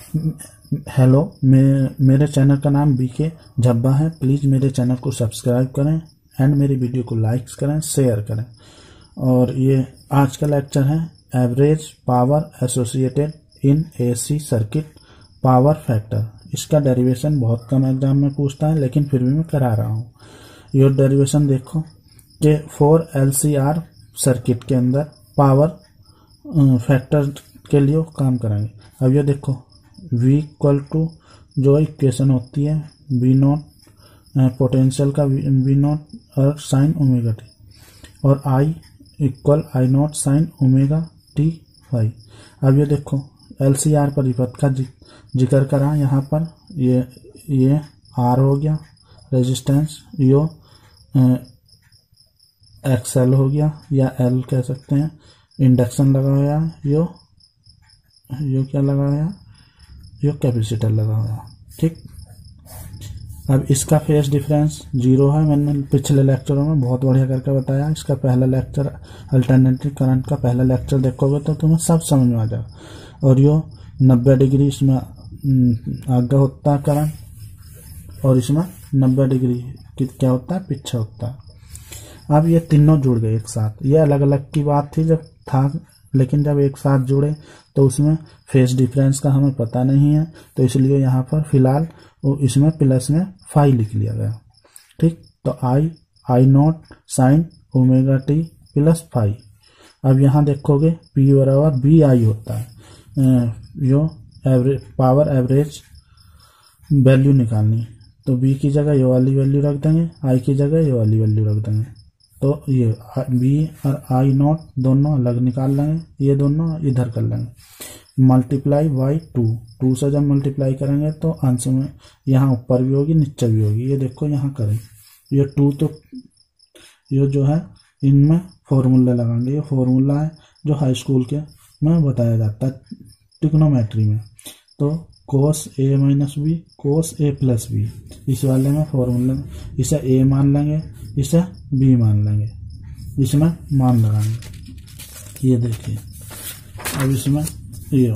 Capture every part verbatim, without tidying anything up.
Hello, मैं मेरे channel का नाम बीके झब्बा है। प्लीज़ मेरे चैनल को सब्सक्राइब करें एंड मेरी वीडियो को लाइक्स करें, शेयर करें। और ये आज का लेक्चर है average power associated in AC circuit power factor. इसका डेरिवेशन बहुत कम एग्जाम में पूछता है, लेकिन फिर भी मैं करा रहा हूँ। ये डेरिवेशन देखो कि फोर एलसीआर सर्किट के अंदर पावर फैक्टर के लिए काम करेंगे। अब ये देखो V इक्वल टू जो इक्वेशन होती है वी नॉट पोटेंशियल का वी नॉट और साइन ओमेगा टी, और I equal I naught sine omega T phi. अब ये देखो एलसीआर परिपथ का जिक्र करा यहाँ पर। ये ये R हो गया रेजिस्टेंस, यो एक्सएल हो गया या L कह सकते हैं, इंडक्शन लगा हुआ है, यो यो क्या लगा हुआ है, यो कैपेसिटर लगा हुआ है। ठीक, अब इसका फेज डिफरेंस जीरो है। मैंने पिछले लेक्चरों में बहुत बढ़िया करके बताया। इसका पहला लेक्चर अल्टरनेटिव करंट का पहला लेक्चर देखोगे तो तुम्हें सब समझ में आ जाएगा। और यो नब्बे डिग्री इसमें आगे होता है करंट, और इसमें नब्बे डिग्री क्या होता है, पीछे होता है। अब ये तीनों जुड़ गए एक साथ। ये अलग अलग की बात थी जब था, लेकिन जब एक साथ जुड़े तो उसमें फेज डिफरेंस का हमें पता नहीं है, तो इसलिए यहाँ पर फिलहाल इसमें प्लस में फाई लिख लिया गया। ठीक, तो I I naught sine omega T plus phi. अब यहाँ देखोगे पी बराबर बी आई होता है। यो एवरेज पावर एवरेज वैल्यू निकालनी, तो बी की जगह ये वाली वैल्यू रख देंगे, आई की जगह ये वाली वैल्यू रख देंगे। तो ये बी और आई नॉट दोनों अलग निकाल लेंगे, ये दोनों इधर कर लेंगे। मल्टीप्लाई बाई टू, टू से जब मल्टीप्लाई करेंगे तो अंश में यहाँ ऊपर भी होगी नीचे भी होगी। ये देखो यहाँ करें, ये टू तो ये जो है इनमें फॉर्मूला लगाएंगे। ये फॉर्मूला है जो हाई स्कूल के में बताया जाता है ट्रिग्नोमेट्री में। तो cos A minus B cos A plus B, इस वाले में फॉर्मूला इसे ए मान लेंगे, इसे बी मान लेंगे, इसमें मान लगाएंगे। ये देखिए अब इसमें ये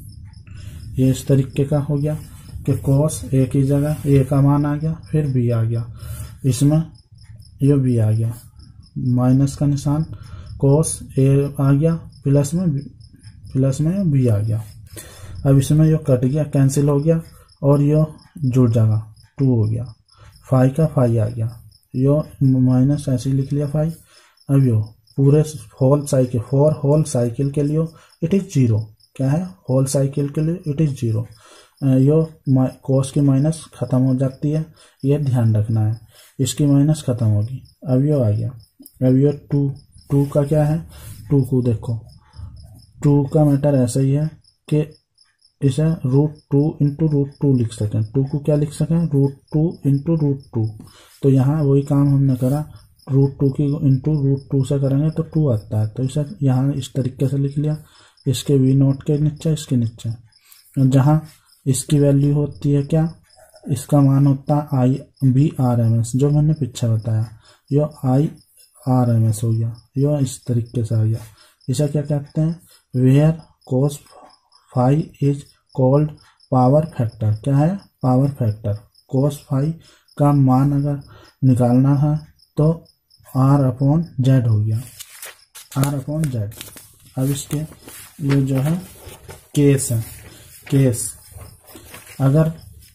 ये इस तरीके का हो गया कि कोस ए की जगह ए का मान आ गया, फिर बी आ गया, इसमें ये बी आ गया, माइनस का निशान, कोस ए आ गया, प्लस में प्लस में बी आ गया। अब इसमें ये कट गया, कैंसिल हो गया, और ये जुड़ जाएगा, टू हो गया, फाई का फाई आ गया, यो माइनस ऐसे लिख लिया फाई। अब यो पूरे whole cycle for whole cycle के लिए इट इज जीरो। क्या है, होल साइकिल के लिए इट इज जीरो। यो कोस की माइनस खत्म हो जाती है, ये ध्यान रखना है, इसकी माइनस खत्म होगी। अब यो आ गया। अब यो टू टू का क्या है, टू को देखो, टू का मैटर ऐसा ही है कि इसे root two into root two लिख सकें। टू को क्या लिख सकें, root two into root two. तो यहाँ वही काम हमने करा, रूट टू की इंटू रूट टू से करेंगे तो टू आता है, तो इसे यहाँ इस तरीके से लिख लिया, इसके वी नोट के नीचे इसके नीचे। जहाँ इसकी वैल्यू होती है क्या, इसका मान होता है I V R M S, जो मैंने पीछे बताया। यो आई आर एम एस हो गया, यो इस तरीके से आ गया। इसे क्या कहते हैं, where cos phi is called power factor. क्या है, पावर फैक्टर। कोस फाई का मान अगर निकालना है तो आर अपॉन जेड हो गया, आर अपॉन जेड। अब इसके ये जो है केस है, केस अगर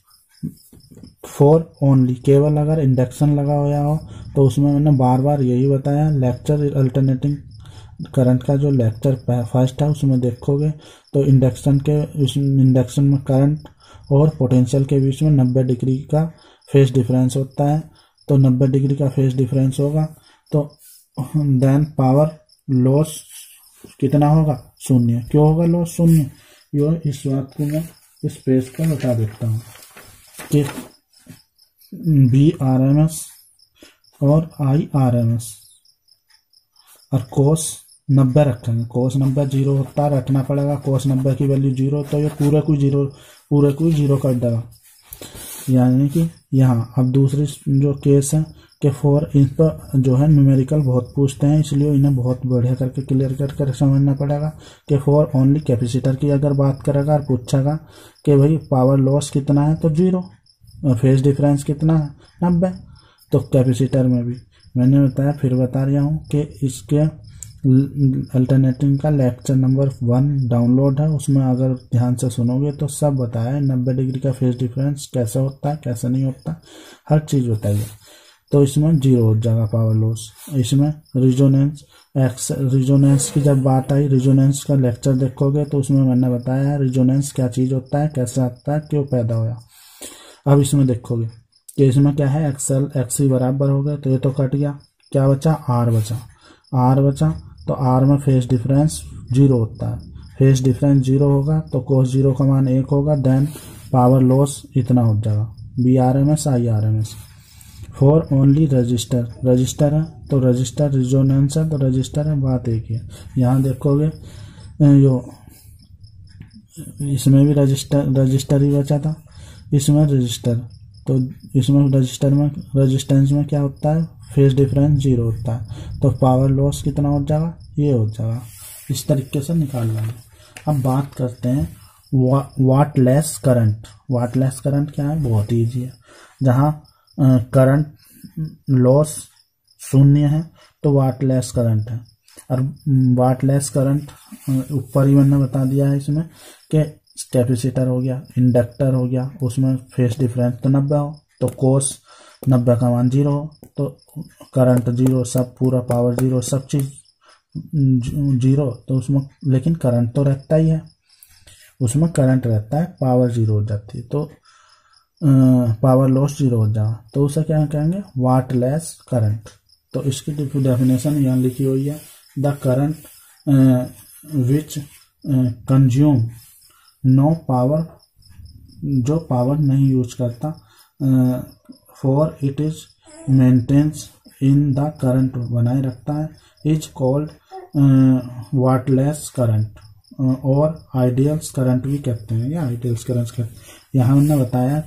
फॉर ओनली, केवल अगर इंडक्शन लगा हुआ हो तो उसमें मैंने बार बार यही बताया। लेक्चर अल्टरनेटिंग करंट का जो लेक्चर फर्स्ट है उसमें देखोगे तो इंडक्शन के इंडक्शन में करंट और पोटेंशियल के बीच में नब्बे डिग्री का फेज डिफरेंस होता है। तो नब्बे डिग्री का फेज डिफरेंस होगा तो देन पावर लॉस कितना होगा, शून्य। क्यों होगा लॉस शून्य, यो इस बात को मैं इस पेज पर बता देता हूँ कि बी आर एम एस और आई आर एम एस और कोस नब्बे रखेंगे। कोस नब्बे जीरो होता है, रखना पड़ेगा। कोस नब्बे की वैल्यू जीरो, तो ये पूरे को जीरो पूरे को जीरो कर देगा, यानी कि यहाँ। अब दूसरी जो केस है कि फॉर इन पर जो है न्यूमेरिकल बहुत पूछते हैं, इसलिए इन्हें बहुत बढ़िया करके क्लियर करके समझना पड़ेगा कि फॉर ओनली कैपेसिटर की अगर बात करेगा और पूछेगा कि भाई पावर लॉस कितना है तो जीरो, फेज डिफरेंस कितना है नब्बे। तो कैपेसिटर में भी मैंने बताया, फिर बता रहा हूँ कि इसके अल्टरनेटिंग का लेक्चर नंबर वन डाउनलोड है, उसमें अगर ध्यान से सुनोगे तो सब बताया है, नब्बे डिग्री का फेज डिफरेंस कैसे होता है कैसे नहीं होता, हर चीज़ बताइए। तो इसमें जीरो हो जाएगा पावर लॉस। इसमें रिजोनेंस एक्स रिजोनेंस की जब बात आई, रिजोनेंस का लेक्चर देखोगे तो उसमें मैंने बताया है रिजोनेंस क्या चीज़ होता है, कैसे आता है, क्यों पैदा हुआ। अब इसमें देखोगे कि इसमें क्या है, एक्सएल एक्सी बराबर हो गए, तो ये तो कट गया, क्या बचा, आर बचा। आर बचा तो आर में फेज डिफरेंस जीरो होता है, फेज डिफरेंस जीरो होगा तो कोस जीरो का मान एक होगा, देन पावर लॉस इतना हो जाएगा, V R M S I R M S. For only resistor, resistor है तो रजिस्टर, रिजोनेंस है तो रजिस्टर है, बात एक ही है। यहाँ देखोगे यो इसमें भी रजिस्टर रजिस्टर ही बचा था, इसमें रजिस्टर, तो इसमें रजिस्टर में रेजिस्टेंस में क्या होता है, फेज डिफरेंस जीरो होता है, तो पावर लॉस कितना हो जाएगा, ये हो जाएगा। इस तरीके से निकाल लेंगे। अब बात करते हैं वा, वाटलेस करंट। वाटलेस करंट क्या है, बहुत ईजी है। जहाँ करंट लॉस शून्य है तो वाटलेस करंट है, और वाटलेस करंट ऊपर ही मैंने बता दिया है इसमें कि कैपेसिटर हो गया, इंडक्टर हो गया, उसमें फेज डिफरेंस तो नब्बे हो तो कोस नब्बे का मान जीरो हो तो करंट जीरो, सब पूरा पावर जीरो, सब चीज जीरो, तो उसमें लेकिन करंट तो रहता ही है, उसमें करंट रहता है, पावर जीरो हो जाती है, तो पावर लॉस जीरो हो जाएगा, तो उसे क्या कहेंगे, वाटलेस करंट। तो इसकी डेफिनेशन यहाँ लिखी हुई है, the current which consume no power, जो पावर नहीं यूज करता, for it is maintains in the current, बनाए रखता है, इज कॉल्ड वाटलेस करंट, और आइडियल्स करंट भी कहते हैं, या आइडियल्स करंट कहते हैं। यहाँ हमने बताया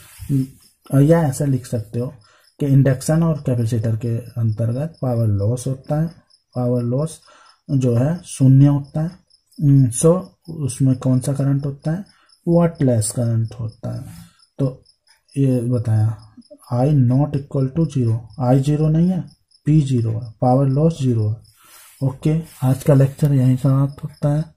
कि या ऐसा लिख सकते हो कि इंडक्शन और कैपेसिटर के अंतर्गत पावर लॉस होता है, पावर लॉस जो है शून्य होता है, सो उसमें कौन सा करंट होता है, वाटलेस करंट होता है। तो ये बताया, I not equal to zero, I zero नहीं है, पी जीरो है, पावर लॉस जीरो है। ओके, आज का लेक्चर यहीं समाप्त होता है।